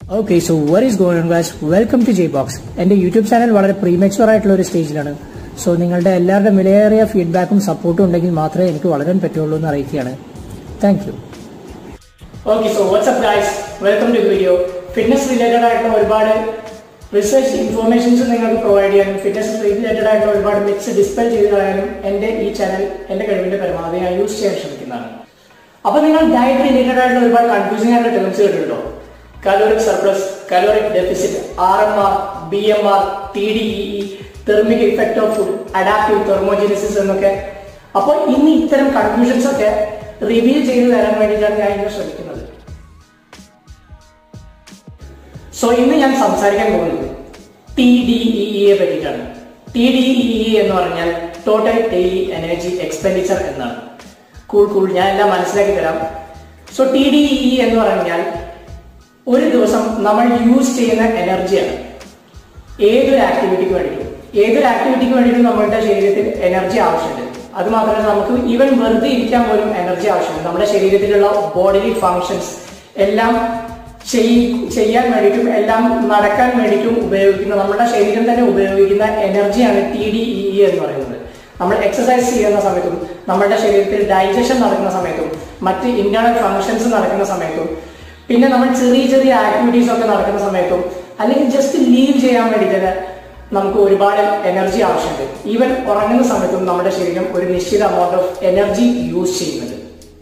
Okay, so what is going on guys? Welcome to JBox. എൻ്റെ YouTube channel വളരെ premature ആയിട്ടുള്ള ഒരു സ്റ്റേജിലാണ്. സോ നിങ്ങളുടെ എല്ലാവരുടെ വിലയേറിയ ഫീഡ്ബാക്കും സപ്പോർട്ടും ഉണ്ടെങ്കിൽ മാത്രമേ എനിക്ക് വളരാൻ പറ്റുള്ളൂ എന്ന് അറിയിക്കുകയാണ്. Thank you. Okay, so what's up guys, welcome to video. Fitness related ആയിട്ടുള്ള ഒരുപാട് റിസർച്ച് ഇൻഫോർമേഷൻസ് നിങ്ങൾക്ക് പ്രൊവൈഡ് ചെയ്യാനും ഫിറ്റ്നസ് റിലേറ്റഡ് ആയിട്ടുള്ള ഒരുപാട് മിക്സ് ഡിസ്പ്ലേ ചെയ്ത് കളയാനും എൻ്റെ ഈ ചാനൽ എൻ്റെ കഴിവിൻ്റെ പരമാവധി ഞാൻ യൂസ് ചെയ്യാൻ ശ്രമിക്കുന്നതാണ്. അപ്പോൾ നിങ്ങൾ ഡയറ്റ് റിലേറ്റഡ് ആയിട്ടുള്ള ഒരുപാട് കൺഫ്യൂസിംഗ് ആയിട്ടുള്ള ടേംസ് കേട്ടിട്ടുണ്ടോ? Caloric surplus, caloric deficit, RMR, BMR, TDEE, thermic effect of food, adaptive thermogenesis എന്നൊക്കെ. അപ്പോൾ ഇന്ന് ഇത്തരം കൺഫ്യൂഷൻസ് ഒക്കെ റിവീൽ ചെയ്ത് തരാൻ വേണ്ടിയിട്ടാണ് ഞാൻ ഇന്ന് ശ്രമിക്കുന്നത്. സോ ഇന്ന് ഞാൻ സംസാരിക്കാൻ പോകുന്നത് TDEE പറ്റിയിട്ടാണ്. TDEE എന്ന് പറഞ്ഞാൽ ടോട്ടൽ ഡെയിലി എനർജി എക്സ്പെൻഡിച്ചർ എന്നാണ്. കൂൾ ഞാൻ എല്ലാം മനസ്സിലാക്കി തരാം. സോ TDEE എന്ന് പറഞ്ഞാൽ ഒരു ദിവസം നമ്മൾ യൂസ് ചെയ്യുന്ന എനർജിയാണ്. ഏതൊരു ആക്ടിവിറ്റിക്ക് വേണ്ടിയിട്ടും നമ്മളുടെ ശരീരത്തിൽ എനർജി ആവശ്യമുണ്ട്. അത് മാത്രമല്ല, നമുക്ക് ഈവൻ വെറുതെ ഇരിക്കാൻ പോലും എനർജി ആവശ്യമുണ്ട്. നമ്മുടെ ശരീരത്തിലുള്ള ബോഡിലി ഫങ്ഷൻസ് എല്ലാം ചെയ്യാൻ വേണ്ടിയിട്ടും എല്ലാം നടക്കാൻ വേണ്ടിയിട്ടും ഉപയോഗിക്കുന്ന, നമ്മുടെ ശരീരം തന്നെ ഉപയോഗിക്കുന്ന എനർജിയാണ് TDEE എന്ന് പറയുന്നത്. നമ്മൾ എക്സസൈസ് ചെയ്യുന്ന സമയത്തും നമ്മുടെ ശരീരത്തിൽ ഡൈജഷൻ നടക്കുന്ന സമയത്തും മറ്റ് ഇന്റേണൽ ഫങ്ഷൻസ് നടക്കുന്ന സമയത്തും പിന്നെ നമ്മൾ ചെറിയ ആക്ടിവിറ്റീസ് ഒക്കെ നടക്കുന്ന സമയത്തും അല്ലെങ്കിൽ ജസ്റ്റ് ലീവ് ചെയ്യാൻ വേണ്ടിയിട്ട് നമുക്ക് ഒരുപാട് എനർജി ആവശ്യമുണ്ട്. ഈവൻ ഉറങ്ങുന്ന സമയത്തും നമ്മുടെ ശരീരം ഒരു നിശ്ചിത amount ഓഫ് എനർജി യൂസ് ചെയ്യുന്നുണ്ട്.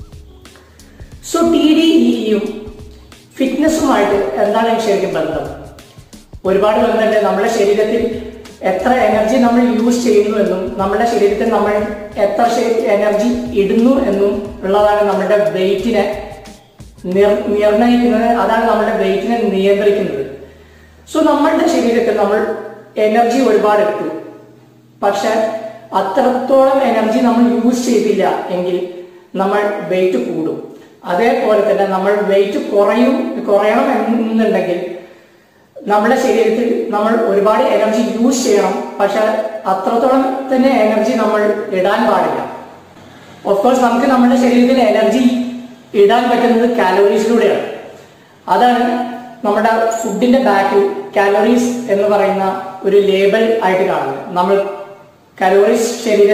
സോ TDEEയും ഫിറ്റ്നസ്സുമായിട്ട് എന്താണ് ശരിക്കും ബന്ധം? ഒരുപാട് ബന്ധമുണ്ട്. നമ്മുടെ ശരീരത്തിൽ എത്ര എനർജി നമ്മൾ യൂസ് ചെയ്യുന്നു എന്നും നമ്മുടെ ശരീരത്തിൽ നമ്മൾ എത്ര എനർജി ഇടുന്നു എന്നും ഉള്ളതാണ് നമ്മുടെ വെയിറ്റിനെ നിർണയിക്കുന്നത്. അതാണ് നമ്മുടെ വെയിറ്റിനെ നിയന്ത്രിക്കുന്നത്. സോ നമ്മളുടെ ശരീരത്തിൽ നമ്മൾ എനർജി ഒരുപാട് ഇട്ടു, പക്ഷെ അത്രത്തോളം എനർജി നമ്മൾ യൂസ് ചെയ്തില്ല എങ്കിൽ നമ്മൾ വെയിറ്റ് കൂടും. അതേപോലെ തന്നെ നമ്മൾ വെയിറ്റ് കുറയണം എന്നുണ്ടെങ്കിൽ നമ്മുടെ ശരീരത്തിൽ നമ്മൾ ഒരുപാട് എനർജി യൂസ് ചെയ്യണം, പക്ഷെ അത്രത്തോളം തന്നെ എനർജി നമ്മൾ ഇടാൻ പാടില്ല. ഓഫ്കോഴ്സ് നമുക്ക് നമ്മുടെ ശരീരത്തിൽ എനർജി ഇടാൻ പറ്റുന്നത് കാലോറീസിലൂടെയാണ്. അതാണ് നമ്മുടെ ഫുഡിന്റെ ബാക്കിൽ കാലോറീസ് എന്ന് പറയുന്ന ഒരു ലേബൽ ആയിട്ട് കാണുന്നത്. നമ്മൾ കാലോറീസ്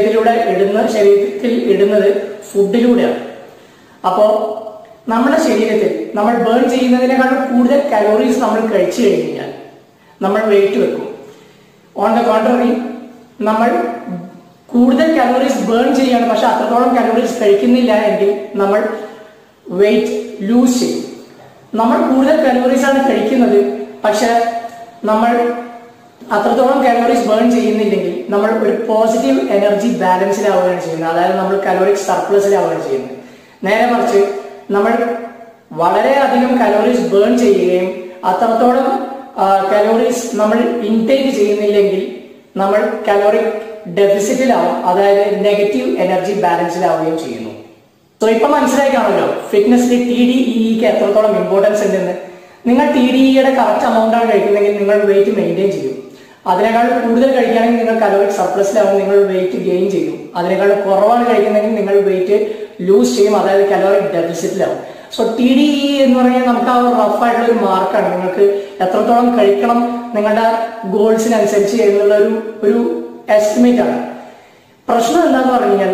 ശരീരത്തിൽ ഇടുന്നത് ഫുഡിലൂടെയാണ്. അപ്പോ നമ്മുടെ ശരീരത്തിൽ നമ്മൾ ബേൺ ചെയ്യുന്നതിനേക്കാൾ കൂടുതൽ കാലോറീസ് നമ്മൾ കഴിച്ചു കഴിഞ്ഞാൽ നമ്മൾ വെയിറ്റ് വെക്കും. ഓൺ ദ കോൺട്രറി, നമ്മൾ കൂടുതൽ കാലോറീസ് ബേൺ ചെയ്യാണ്, പക്ഷെ അത്രത്തോളം കാലോറീസ് കഴിക്കുന്നില്ല എങ്കിൽ നമ്മൾ വെയിറ്റ് ലൂസ് ചെയ്യും. നമ്മൾ കൂടുതൽ കലോറീസ് ആണ് കഴിക്കുന്നത്, പക്ഷെ നമ്മൾ അത്രത്തോളം കലോറീസ് ബേൺ ചെയ്യുന്നില്ലെങ്കിൽ നമ്മൾ ഒരു പോസിറ്റീവ് എനർജി ബാലൻസിലാവുകയാണ് ചെയ്യുന്നത്. അതായത് നമ്മൾ കലോറിക് സർപ്ലസിലാവുകയാണ് ചെയ്യുന്നത്. നേരെ മറിച്ച് നമ്മൾ വളരെയധികം കലോറീസ് ബേൺ ചെയ്യുകയും അത്രത്തോളം കലോറീസ് നമ്മൾ ഇൻടേക്ക് ചെയ്യുന്നില്ലെങ്കിൽ നമ്മൾ കലോറിക് ഡെഫിസിറ്റിലാവും, അതായത് നെഗറ്റീവ് എനർജി ബാലൻസിലാവുകയും ചെയ്യുന്നു. സോ ഇപ്പൊ മനസ്സിലായി കാണുമല്ലോ ഫിറ്റ്നസ്സിൽ TDEEക്ക് എത്രത്തോളം ഇമ്പോർട്ടൻസ് ഉണ്ടെന്ന്. നിങ്ങൾ TDEയുടെ കറക്റ്റ് amount ആണ് കഴിക്കുന്നെങ്കിൽ നിങ്ങൾ വെയിറ്റ് മെയിൻറ്റെയിൻ ചെയ്യും. അതിനേക്കാൾ കൂടുതൽ കഴിക്കുകയാണെങ്കിൽ നിങ്ങൾ കലോറിക് സർപ്ലസിലാവും, നിങ്ങൾ വെയിറ്റ് ഗെയിൻ ചെയ്യും. അതിനേക്കാൾ കുറവാണ് കഴിക്കുന്നെങ്കിൽ നിങ്ങൾ വെയിറ്റ് ലൂസ് ചെയ്യും, അതായത് കലോറിക് ഡെഫിസിറ്റിലാവും. സോ TDEE എന്ന് പറഞ്ഞാൽ നമുക്ക് ആ റഫ് ആയിട്ടുള്ള ഒരു മാർക്കാണ്. നിങ്ങൾക്ക് എത്രത്തോളം കഴിക്കണം നിങ്ങളുടെ ഗോൾസിനനുസരിച്ച് എന്നുള്ള ഒരു എസ്റ്റിമേറ്റ് ആണ്. പ്രശ്നം എന്താന്ന് പറഞ്ഞു കഴിഞ്ഞാൽ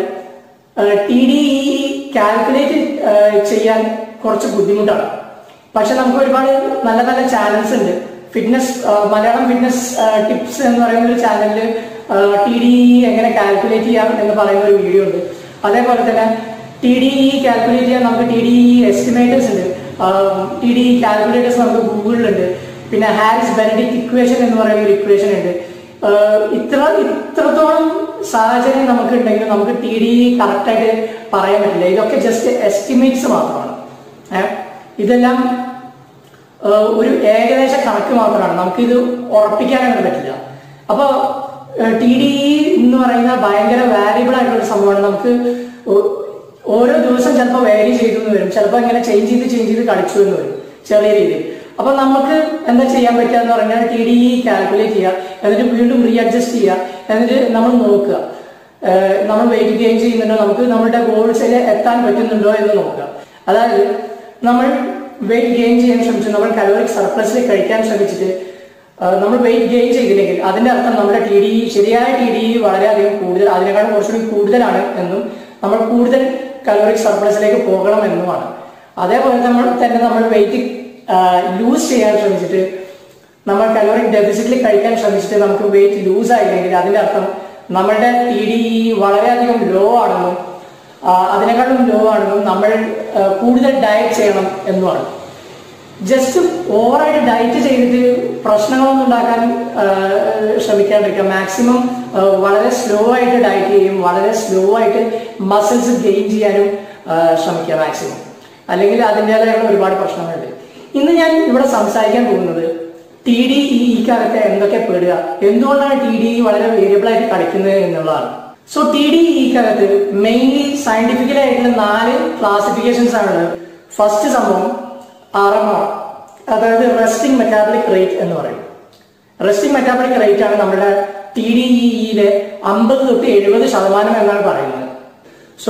TDEE കാൽക്കുലേറ്റ് ചെയ്യാൻ കുറച്ച് ബുദ്ധിമുട്ടാണ്. പക്ഷെ നമുക്ക് ഒരുപാട് നല്ല ചാനൽസ് ഉണ്ട്. മലയാളം ഫിറ്റ്നസ് ടിപ്സ് എന്ന് പറയുന്ന ഒരു ചാനലിൽ TDEE എങ്ങനെ കാൽക്കുലേറ്റ് ചെയ്യാം എന്ന് പറയുന്ന ഒരു വീഡിയോ ഉണ്ട്. അതേപോലെ തന്നെ TDEE കാൽക്കുലേറ്റ് ചെയ്യാൻ നമുക്ക് TDEE എസ്റ്റിമേറ്റേഴ്സ് ഉണ്ട്. TDEE കാൽക്കുലേറ്റേഴ്സ് നമുക്ക് ഗൂഗിളിലുണ്ട്. പിന്നെ ഹാരിസ് ബെനഡിക്ട് ഇക്വേഷൻ എന്ന് പറയുന്ന ഒരു ഇക്വേഷൻ ഉണ്ട്. ഇത്രത്തോളം സാഹചര്യം നമുക്ക് ഉണ്ടെങ്കിൽ നമുക്ക് TDEE കറക്റ്റ് ആയിട്ട് പറയാൻ പറ്റില്ല. ഇതൊക്കെ ജസ്റ്റ് എസ്റ്റിമേറ്റ്സ് മാത്രമാണ്. ഇതെല്ലാം ഒരു ഏകദേശ കണക്ക് മാത്രമാണ്, നമുക്കിത് ഉറപ്പിക്കാനൊന്നും പറ്റില്ല. അപ്പൊ TDEE എന്ന് പറയുന്ന ഭയങ്കര വാല്യബിൾ ആയിട്ടുള്ള സംഭവമാണ്. നമുക്ക് ഓരോ ദിവസം ചിലപ്പോൾ വേരി ചെയ്തെന്ന് വരും, ചിലപ്പോൾ ഇങ്ങനെ ചേഞ്ച് ചെയ്ത് കളിച്ചു എന്ന് വരും ചെറിയ രീതിയിൽ. അപ്പൊ നമുക്ക് എന്താ ചെയ്യാൻ പറ്റുക എന്ന് പറഞ്ഞാൽ TDEE കാൽക്കുലേറ്റ് ചെയ്യുക, എന്നിട്ട് വീണ്ടും റീഅഡ്ജസ്റ്റ് ചെയ്യുക, എന്നിട്ട് നമ്മൾ നോക്കുക നമ്മൾ വെയിറ്റ് ഗെയിൻ ചെയ്യുന്നുണ്ടോ, നമുക്ക് നമ്മുടെ ഗോൾസിൽ എത്താൻ പറ്റുന്നുണ്ടോ എന്ന് നോക്കുക. അതായത് നമ്മൾ വെയിറ്റ് ഗെയിൻ ചെയ്യാൻ ശ്രമിച്ചു, നമ്മൾ കലോറിക് സർപ്ലസിൽ കഴിക്കാൻ ശ്രമിച്ചിട്ട് നമ്മൾ വെയിറ്റ് ഗെയിൻ ചെയ്തില്ലെങ്കിൽ അതിന്റെ അർത്ഥം നമ്മുടെ TDE ശരിയായ TDE വളരെയധികം കൂടുതൽ, അതിനേക്കാളും കുറച്ചുകൂടി കൂടുതലാണ് എന്നും നമ്മൾ കൂടുതൽ കലോറിക് സർപ്ലസിലേക്ക് പോകണം എന്നുമാണ്. അതേപോലെ തന്നെ നമ്മൾ വെയിറ്റ് ലൂസ് ചെയ്യാൻ ശ്രമിച്ചിട്ട് നമ്മൾ കലോറിക് ഡെഫിസിറ്റിൽ കഴിക്കാൻ ശ്രമിച്ചിട്ട് നമുക്ക് വെയിറ്റ് ലൂസ് ആയില്ലെങ്കിൽ അതിന്റെ അർത്ഥം നമ്മളുടെ TDE വളരെയധികം ലോ ആണെന്നും അതിനേക്കാളും ലോ ആണെന്നും നമ്മൾ കൂടുതൽ ഡയറ്റ് ചെയ്യണം എന്നുമാണ്. ജസ്റ്റ് ഓവറായിട്ട് ഡയറ്റ് ചെയ്തിട്ട് പ്രശ്നങ്ങളൊന്നും ഉണ്ടാക്കാൻ ശ്രമിക്കാണ്ടിരിക്കുക. മാക്സിമം വളരെ സ്ലോ ആയിട്ട് ഡയറ്റ് ചെയ്യും, വളരെ സ്ലോ ആയിട്ട് മസിൽസ് ഗെയിൻ ചെയ്യാനും ശ്രമിക്കുക മാക്സിമം, അല്ലെങ്കിൽ അതിൻ്റെതായുള്ള ഒരുപാട് പ്രശ്നങ്ങളുണ്ട്. ഇന്ന് ഞാൻ ഇവിടെ സംസാരിക്കാൻ പോകുന്നത് TDEക്കാരൊക്കെ എന്തൊക്കെ പെടുക, എന്തുകൊണ്ടാണ് TDE വളരെ വേരിയബിൾ ആയിട്ട് കളിക്കുന്നത് എന്നുള്ളതാണ്. സോ TDEക്കകത്ത് മെയിൻലി സയന്റിഫിക്കലി ആയിട്ടുള്ള 4 ക്ലാസിഫിക്കേഷൻസ് ആണ്. ഫസ്റ്റ് സംഭവം RMR, അതായത് റെസ്റ്റിംഗ് മെറ്റാബോളിക് റേറ്റ് എന്ന് പറയും. റെസ്റ്റിംഗ് മെറ്റാബോളിക് റേറ്റ് ആണ് നമ്മുടെ TDEയിലെ 50 തൊട്ട് 70% എന്നാണ് പറയുന്നത്. സോ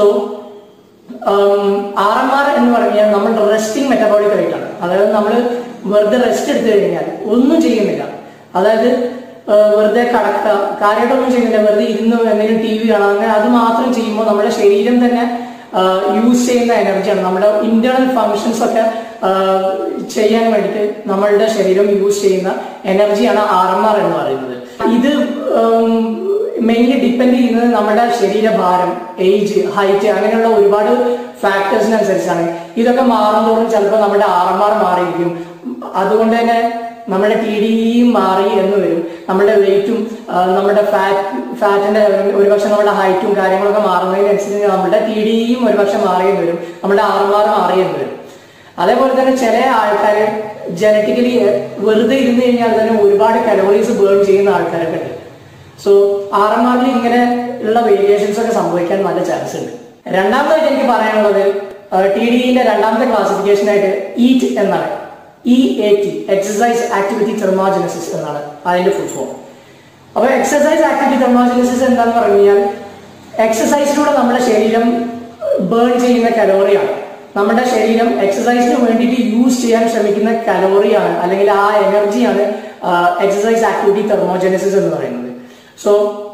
RMR എന്ന് പറഞ്ഞാൽ നമ്മൾ റെസ്റ്റിംഗ് മെറ്റാബോളിക് റേറ്റ് ആണ്. അതായത് നമ്മൾ വെറുതെ റെസ്റ്റ് എടുത്തു കഴിഞ്ഞാൽ ഒന്നും ചെയ്യുന്നില്ല, അതായത് വെറുതെ കടക്കുക, കാര്യമായിട്ടൊന്നും ചെയ്യുന്നില്ല, വെറുതെ ഇരുന്ന് എന്തെങ്കിലും TV കാണാം, അങ്ങനെ അത് മാത്രം ചെയ്യുമ്പോൾ നമ്മുടെ ശരീരം തന്നെ യൂസ് ചെയ്യുന്ന എനർജിയാണ്, നമ്മുടെ ഇന്റേണൽ ഫങ്ഷൻസ് ഒക്കെ ചെയ്യാൻ വേണ്ടിയിട്ട് നമ്മളുടെ ശരീരം യൂസ് ചെയ്യുന്ന എനർജിയാണ് RMR എന്ന് പറയുന്നത്. ഇത് മെയിൻലി ഡിപ്പെൻഡ് ചെയ്യുന്നത് നമ്മുടെ ശരീരഭാരം, ഏജ്, ഹൈറ്റ്, അങ്ങനെയുള്ള ഒരുപാട് ഫാക്ടേഴ്സിനനുസരിച്ചാണ്. ഇതൊക്കെ മാറുന്നതോറും ചിലപ്പോൾ നമ്മുടെ RMR മാറിയിരിക്കും. അതുകൊണ്ട് തന്നെ നമ്മുടെ TDEയും മാറി എന്ന് വരും. നമ്മുടെ വെയിറ്റും നമ്മുടെ ഫാറ്റിന്റെ ഒരുപക്ഷെ നമ്മുടെ ഹൈറ്റും കാര്യങ്ങളൊക്കെ മാറുന്നതിനനുസരിച്ച് നമ്മുടെ TDEയും ഒരുപക്ഷെ മാറിയെന്ന് വരും, നമ്മുടെ RMR മാറിയെന്ന് വരും. അതേപോലെ തന്നെ ചില ആൾക്കാർ ജനറ്റിക്കലി വെറുതെ ഇരുന്ന് കഴിഞ്ഞാൽ തന്നെ ഒരുപാട് കലോറീസ് ബേൺ ചെയ്യുന്ന ആൾക്കാരൊക്കെ ഉണ്ട്. സോ RMRൽ ഇങ്ങനെ ഉള്ള വേരിയേഷൻസ് ഒക്കെ സംഭവിക്കാൻ നല്ല ചാൻസ് ഉണ്ട്. രണ്ടാമതായിട്ട് എനിക്ക് പറയാനുള്ളത് TDEന്റെ രണ്ടാമത്തെ ക്ലാസിഫിക്കേഷൻ ആയിട്ട് EAT എന്നാണ്. EAT, എക്സസൈസ് ആക്ടിവിറ്റി തെർമോജനസിസ് എന്നാണ് അതിന്റെ ഫുൾ ഫോം. അപ്പൊ എക്സസൈസ് ആക്ടിവിറ്റി തെർമോജനസിസ് എന്താന്ന് പറഞ്ഞു കഴിഞ്ഞാൽ എക്സസൈസിലൂടെ നമ്മുടെ ശരീരം ബേൺ ചെയ്യുന്ന കലോറിയാണ്. നമ്മുടെ ശരീരം എക്സസൈസിന് വേണ്ടിയിട്ട് യൂസ് ചെയ്യാൻ ശ്രമിക്കുന്ന കലോറിയാണ്, അല്ലെങ്കിൽ ആ എനർജിയാണ് എക്സസൈസ് ആക്ടിവിറ്റി തെർമോജനസിസ് എന്ന് പറയുന്നത്. സോ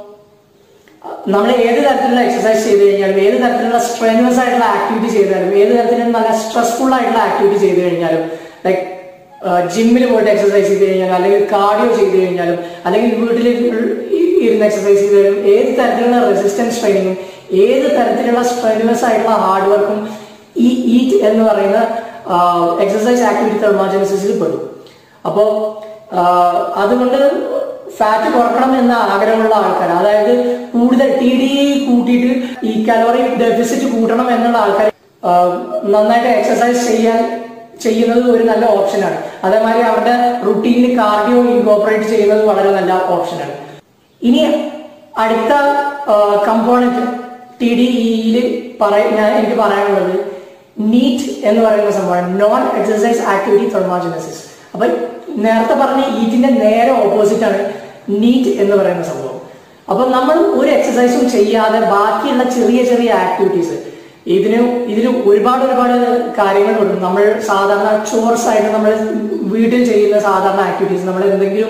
നമ്മൾ ഏത് തരത്തിലുള്ള എക്സസൈസ് ചെയ്ത് കഴിഞ്ഞാലും, ഏത് തരത്തിലുള്ള സ്ട്രെനുവസ് ആയിട്ടുള്ള ആക്ടിവിറ്റി ചെയ്താലും, ഏത് തരത്തിലുള്ള നല്ല സ്ട്രെസ്ഫുൾ ആയിട്ടുള്ള ആക്ടിവിറ്റി ചെയ്ത് കഴിഞ്ഞാലും, ലൈക്ക് ജിമ്മിൽ പോയിട്ട് എക്സസൈസ് ചെയ്ത് കഴിഞ്ഞാലും, അല്ലെങ്കിൽ കാർഡിയോ ചെയ്ത് കഴിഞ്ഞാലും, അല്ലെങ്കിൽ വീട്ടിൽ ഇരുന്ന് എക്സസൈസ് ചെയ്താലും, ഏത് തരത്തിലുള്ള റെസിസ്റ്റൻസ് ട്രെയിനിങ്ങും ഏത് തരത്തിലുള്ള സ്ട്രെനുവസ് ആയിട്ടുള്ള ഹാർഡ് വർക്കും ഈ EAT എന്ന് പറയുന്ന എക്സസൈസ് ആക്ടിവിറ്റി തെർമോജനസിസിൽ പെടും. അപ്പോൾ അതുകൊണ്ട് ഫാറ്റ് കുറക്കണം എന്ന ആഗ്രഹമുള്ള ആൾക്കാർ, അതായത് കൂടുതൽ TDE കൂട്ടിയിട്ട് ഈ കലോറി ഡെഫിസിറ്റ് കൂട്ടണം എന്നുള്ള ആൾക്കാർ നന്നായിട്ട് എക്സസൈസ് ചെയ്യുന്നത് ഒരു നല്ല ഓപ്ഷനാണ്. അതേമാതിരി അവരുടെ റുട്ടീനിൽ കാർഡിയോ ഇൻകോപ്പറേറ്റ് ചെയ്യുന്നത് വളരെ നല്ല ഓപ്ഷനാണ്. ഇനി അടുത്ത കമ്പോണന്റ് TDEയിൽ എനിക്ക് പറയാനുള്ളത് NEAT എന്ന് പറയുന്ന സംഭവമാണ്, നോൺ എക്സസൈസ് ആക്ടിവിറ്റി തെർമോജനസിസ്. അപ്പൊ നേരത്തെ പറഞ്ഞ EATന്റെ നേരെ ഓപ്പോസിറ്റ് ആണ് NEAT എന്ന് പറയുന്ന സംഭവം. അപ്പൊ നമ്മൾ ഒരു എക്സസൈസും ചെയ്യാതെ ബാക്കിയുള്ള ചെറിയ ചെറിയ ആക്ടിവിറ്റീസ്, ഇതിന് ഒരുപാട് കാര്യങ്ങൾ ഉണ്ട്. നമ്മൾ സാധാരണ ചോർസ് ആയിട്ട് നമ്മൾ വീട്ടിൽ ചെയ്യുന്ന സാധാരണ ആക്ടിവിറ്റീസ്, നമ്മൾ എന്തെങ്കിലും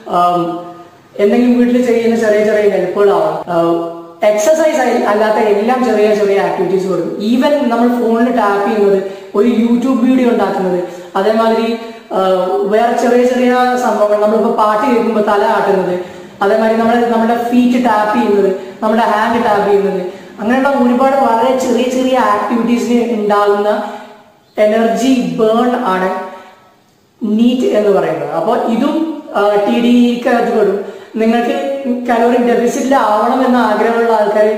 വീട്ടിൽ ചെയ്യുന്ന ചെറിയ ചെറിയ ഹെൽപ്പുകളാവാം. എക്സസൈസ് അല്ലാത്ത എല്ലാം ചെറിയ ചെറിയ ആക്ടിവിറ്റീസ് കൊടുക്കും. ഈവൻ നമ്മൾ ഫോണിൽ ടാപ്പ് ചെയ്യുന്നത്, ഒരു യൂട്യൂബ് വീഡിയോ ഉണ്ടാക്കുന്നത്, അതേമാതിരി വേറെ ചെറിയ ചെറിയ സംഭവങ്ങൾ, നമ്മളിപ്പോൾ പാട്ട് കേൾക്കുമ്പോൾ തല ആട്ടുന്നത്, അതേമാതിരി നമ്മുടെ ഫീറ്റ് ടാപ്പ് ചെയ്യുന്നത്, നമ്മുടെ ഹാൻഡ് ടാപ്പ് ചെയ്യുന്നത്, അങ്ങനെയുള്ള ഒരുപാട് വളരെ ചെറിയ ചെറിയ ആക്ടിവിറ്റീസിന് ഉണ്ടാകുന്ന എനർജി ബേൺ ആണ് NEAT എന്ന് പറയുന്നത്. അപ്പോൾ ഇതും TDEക്കകത്ത് പെടും. നിങ്ങൾക്ക് കലോറിക് ഡെഫിസിറ്റിൽ ആവണം എന്ന ആഗ്രഹമുള്ള ആൾക്കാർ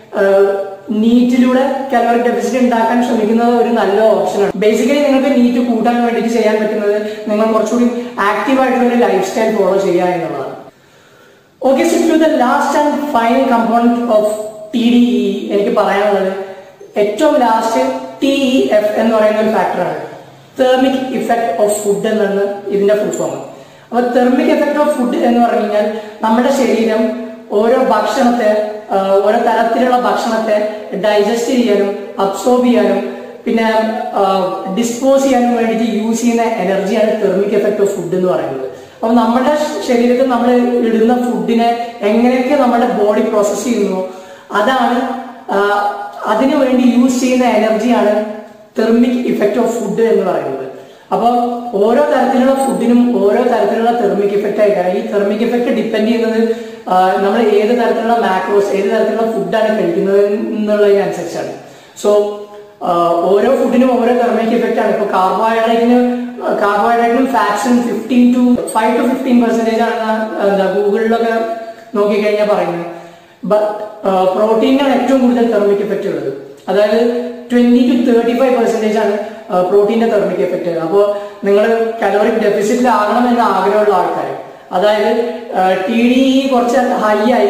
NEATലൂടെ കലോറിക് ഡെഫിസിറ്റ് ഉണ്ടാക്കാൻ ശ്രമിക്കുന്നത് ഒരു നല്ല ഓപ്ഷനാണ്. ബേസിക്കലി നിങ്ങൾക്ക് NEAT കൂട്ടാൻ വേണ്ടിയിട്ട് ചെയ്യാൻ പറ്റുന്നത് നിങ്ങൾ കുറച്ചുകൂടി ആക്റ്റീവ് ആയിട്ടുള്ള ഒരു ലൈഫ് സ്റ്റൈൽ ഫോളോ ചെയ്യുക എന്നുള്ളതാണ്. Okay, so to the last and final component of TDE എനിക്ക് പറയാനുള്ളത് ഏറ്റവും ലാസ്റ്റ് TEF എന്ന് പറയുന്ന ഒരു ഫാക്ടറാണ്, തെർമിക് ഇഫക്ട് ഓഫ് ഫുഡ് എന്നാണ് ഇതിന്റെ ഫുൾ ഫോം. അപ്പൊ തെർമിക് എഫക്ട് ഓഫ് ഫുഡ് എന്ന് പറഞ്ഞു കഴിഞ്ഞാൽ നമ്മുടെ ശരീരം ഓരോ തരത്തിലുള്ള ഭക്ഷണത്തെ ഡൈജസ്റ്റ് ചെയ്യാനും അബ്സോർബ് ചെയ്യാനും പിന്നെ ഡിസ്പോസ് ചെയ്യാനും വേണ്ടിയിട്ട് യൂസ് ചെയ്യുന്ന എനർജിയാണ് തെർമിക് എഫക്ട് ഓഫ് ഫുഡ് എന്ന് പറയുന്നത്. അപ്പൊ നമ്മുടെ ശരീരത്തിൽ നമ്മൾ ഇടുന്ന ഫുഡിനെ എങ്ങനെയൊക്കെ നമ്മുടെ ബോഡി പ്രോസസ് ചെയ്യുന്നു, അതാണ് അതിനു വേണ്ടി യൂസ് ചെയ്യുന്ന എനർജിയാണ് തെർമിക് ഇഫക്റ്റ് ഓഫ് ഫുഡ് എന്ന് പറയുന്നത്. അപ്പോൾ ഓരോ തരത്തിലുള്ള ഫുഡിനും ഓരോ തരത്തിലുള്ള തെർമിക് ഇഫക്റ്റ് ആയിട്ടാണ്. ഈ തെർമിക് ഇഫക്റ്റ് ഡിപ്പെൻഡ് ചെയ്യുന്നത് നമ്മൾ ഏത് തരത്തിലുള്ള മാക്രോസ്, ഏത് തരത്തിലുള്ള ഫുഡാണ് കഴിക്കുന്നത് എന്നുള്ളതിനനുസരിച്ചാണ്. സോ ഓരോ ഫുഡിനും ഓരോ തെർമിക് ഇഫക്റ്റ് ആണ്. ഇപ്പൊ കാർബോഹൈഡ്രേറ്റിനും ഫാറ്റ്സിനും 5 to 15% ആണ് ഗൂഗിളിലൊക്കെ നോക്കിക്കഴിഞ്ഞാൽ പറയുന്നത്. ബട്ട് പ്രോട്ടീനാണ് ഏറ്റവും കൂടുതൽ തെർമിക് ഇഫക്റ്റ് ഉള്ളത്. അതായത് 20 to 35% ആണ് പ്രോട്ടീന്റെ തെർമിക് എഫക്റ്റ്. അപ്പോൾ നിങ്ങൾ കലോറിക് ഡെഫിസിറ്റിൽ ആകണം എന്ന ആഗ്രഹമുള്ള ആൾക്കാർ, അതായത് TDE കുറച്ച് ഹൈ ആയി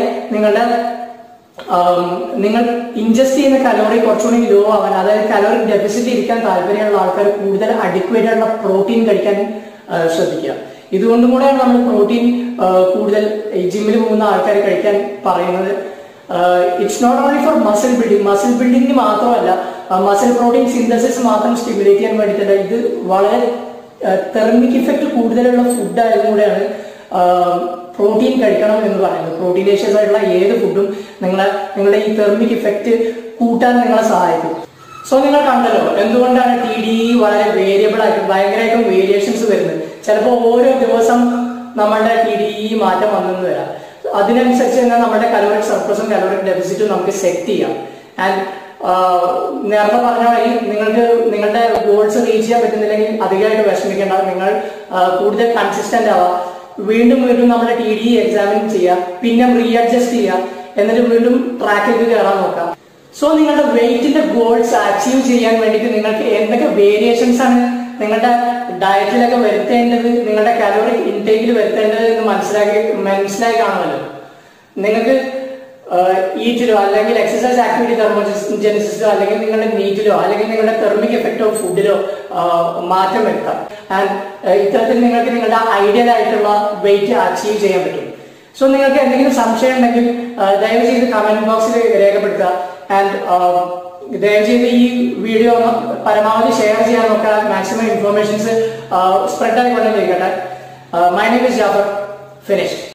നിങ്ങൾ ഇൻജസ്റ്റ് ചെയ്യുന്ന കലോറി കുറച്ചുകൂടി ലോ ആവാൻ, അതായത് കലോറിക് ഡെഫിസിറ്റ് ഇരിക്കാൻ താല്പര്യമുള്ള ആൾക്കാർ കൂടുതൽ അഡിക്വേറ്റ് ആയിട്ടുള്ള പ്രോട്ടീൻ കഴിക്കാൻ ശ്രദ്ധിക്കുക. ഇതുകൊണ്ടും കൂടെയാണ് നമ്മൾ പ്രോട്ടീൻ കൂടുതൽ ജിമ്മിൽ പോകുന്ന ആൾക്കാർ കഴിക്കാൻ പറയുന്നത്. It's not only for muscle ബിൽഡിംഗിന് മാത്രമല്ല, മസിൽ പ്രോട്ടീൻ സിന്തസിസ് മാത്രം സ്റ്റിമുലേറ്റ് ചെയ്യാൻ വേണ്ടിയിട്ടല്ല, ഇത് വളരെ തെർമിക് ഇഫക്റ്റ് കൂടുതലുള്ള ഫുഡ് ആയതുകൂടെയാണ് പ്രോട്ടീൻ കഴിക്കണം എന്ന് പറയുന്നത്. പ്രോട്ടീനേഷ്യസ് ആയിട്ടുള്ള ഏത് ഫുഡും നിങ്ങളുടെ ഈ തെർമിക് ഇഫക്റ്റ് കൂട്ടാൻ നിങ്ങളെ സഹായിക്കും. സോ നിങ്ങൾ കണ്ടല്ലോ എന്തുകൊണ്ടാണ് TDE വളരെ വേരിയബിൾ ആയിട്ട് ഭയങ്കരമായിട്ടും വേരിയേഷൻസ് വരുന്നത്. ചിലപ്പോൾ ഓരോ ദിവസം നമ്മളുടെ TDE മാറ്റം വന്നെന്ന് വരാം. അതിനനുസരിച്ച് തന്നെ നമ്മുടെ കലോറിക് സർപ്ലസും കലോറിക് ഡെഫിസിറ്റും നമുക്ക് സെറ്റ് ചെയ്യാം. ആൻഡ് നേരത്തെ പറഞ്ഞ വഴി നിങ്ങൾക്ക് നിങ്ങളുടെ ഗോൾസ് റീച്ച് ചെയ്യാൻ പറ്റുന്നില്ലെങ്കിൽ അധികമായിട്ട് വിഷമിക്കേണ്ട. നിങ്ങൾ കൂടുതൽ കൺസിസ്റ്റന്റ് ആവാം. വീണ്ടും നമ്മുടെ TDE എക്സാമിൻ ചെയ്യുക, പിന്നെ റീഅഡ്ജസ്റ്റ് ചെയ്യുക, എന്നിട്ട് വീണ്ടും ട്രാക്കിലേക്ക് കയറാൻ നോക്കാം. സോ നിങ്ങളുടെ വെയിറ്റിന്റെ ഗോൾസ് അച്ചീവ് ചെയ്യാൻ വേണ്ടിയിട്ട് നിങ്ങൾക്ക് എന്തൊക്കെ വേരിയേഷൻസ് ആണ് നിങ്ങളുടെ ഡയറ്റിലൊക്കെ വരുത്തേണ്ടത്, നിങ്ങളുടെ കലോറിക് ഇൻടേക്കിൽ വരുത്തേണ്ടത് എന്ന് മനസ്സിലാക്കി കാണുമല്ലോ. നിങ്ങൾക്ക് ഈറ്റിലോ അല്ലെങ്കിൽ എക്സസൈസ് ആക്ടിവിറ്റി തെർമോജെനിസിസിലോ അല്ലെങ്കിൽ നിങ്ങളുടെ നീറ്റിലോ അല്ലെങ്കിൽ നിങ്ങളുടെ തെർമിക് എഫക്റ്റ് ഓഫ് ഫുഡിലോ മാറ്റം വരുത്താം. ആൻഡ് ഇത്തരത്തിൽ നിങ്ങൾക്ക് നിങ്ങളുടെ ഐഡിയൽ ആയിട്ടുള്ള വെയിറ്റ് അച്ചീവ് ചെയ്യാൻ പറ്റും. സോ നിങ്ങൾക്ക് എന്തെങ്കിലും സംശയം ഉണ്ടെങ്കിൽ ദയവ് ചെയ്ത് കമന്റ് ബോക്സിൽ രേഖപ്പെടുത്തുക. ആൻഡ് ദയവ് ചെയ്ത് ഈ വീഡിയോ പരമാവധി ഷെയർ ചെയ്യാൻ നോക്കുക. മാക്സിമം ഇൻഫോർമേഷൻസ് സ്പ്രെഡ് ആയിക്കൊണ്ടിരിക്കട്ടെ. My name is Jafar. Finish.